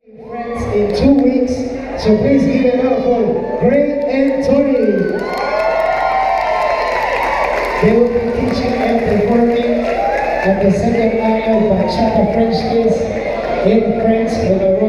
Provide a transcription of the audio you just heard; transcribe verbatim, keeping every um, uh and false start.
Friends in two weeks, so please give it up for Gray and Tony. They will be teaching and performing at the second annual Bachata French Kiss in France with a